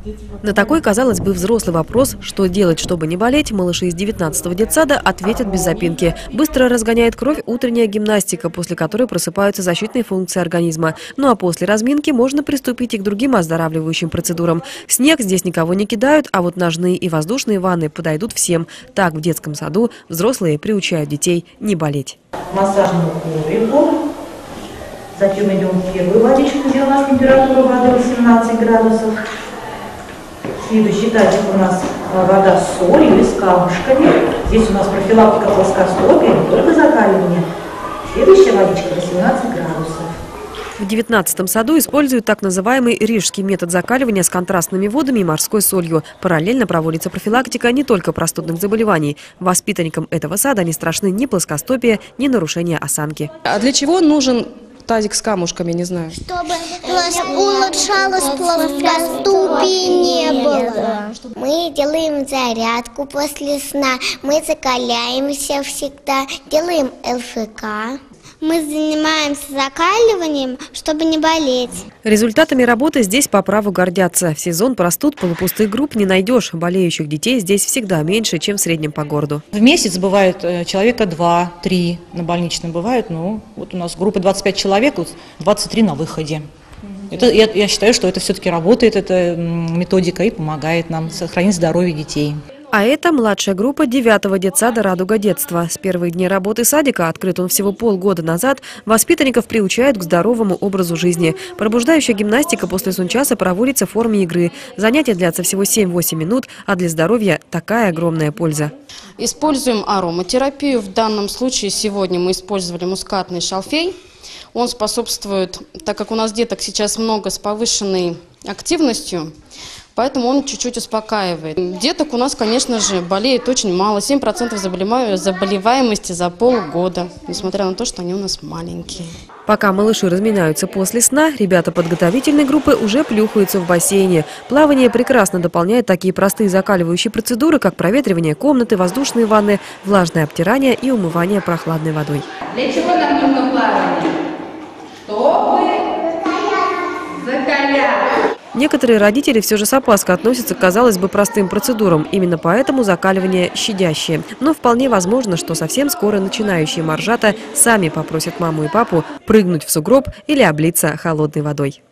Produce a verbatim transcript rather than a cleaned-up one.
На такой, казалось бы, взрослый вопрос, что делать, чтобы не болеть, малыши из девятнадцатого детсада ответят без запинки. Быстро разгоняет кровь утренняя гимнастика, после которой просыпаются защитные функции организма. Ну а после разминки можно приступить и к другим оздоравливающим процедурам. Снег здесь никого не кидают, а вот ножные и воздушные ванны подойдут всем. Так в детском саду взрослые приучают детей не болеть. Массажному коврику. Затем идем в первую водичку, где у нас температура воды восемнадцать градусов. Следующий тазик у нас вода с солью или с камушками. Здесь у нас профилактика плоскостопия, не только закаливание. Следующая водичка восемнадцать градусов. В девятнадцатом саду используют так называемый рижский метод закаливания с контрастными водами и морской солью. Параллельно проводится профилактика не только простудных заболеваний. Воспитанникам этого сада не страшны ни плоскостопие, ни нарушение осанки. А для чего нужен тазик с камушками, не знаю? Чтобы улучшалось плоскостопие не было. Мы делаем зарядку после сна, мы закаляемся всегда, делаем ЛФК. Мы занимаемся закаливанием, чтобы не болеть. Результатами работы здесь по праву гордятся. В сезон простуд полупустых групп не найдешь. Болеющих детей здесь всегда меньше, чем в среднем по городу. В месяц бывает человека два-три на больничном бывает. Ну, вот у нас группа двадцать пять человек, вот двадцать три на выходе. Это, я, я считаю, что это все-таки работает, эта методика и помогает нам сохранить здоровье детей. А это младшая группа девятого детсада «Радуга детства». С первых дней работы садика, открыт он всего полгода назад, воспитанников приучают к здоровому образу жизни. Пробуждающая гимнастика после сунчаса проводится в форме игры. Занятия длятся всего семь-восемь минут, а для здоровья такая огромная польза. Используем ароматерапию. В данном случае сегодня мы использовали мускатный шалфей. Он способствует, так как у нас деток сейчас много с повышенной активностью, поэтому он чуть-чуть успокаивает. Деток у нас, конечно же, болеет очень мало. семь процентов заболеваемости за полгода, несмотря на то, что они у нас маленькие. Пока малыши разминаются после сна, ребята подготовительной группы уже плюхаются в бассейне. Плавание прекрасно дополняет такие простые закаливающие процедуры, как проветривание комнаты, воздушные ванны, влажное обтирание и умывание прохладной водой. Для чего нам нужно плавание? Чтобы закалять. Некоторые родители все же с опаской относятся к, казалось бы, простым процедурам. Именно поэтому закаливание щадящее. Но вполне возможно, что совсем скоро начинающие моржата сами попросят маму и папу прыгнуть в сугроб или облиться холодной водой.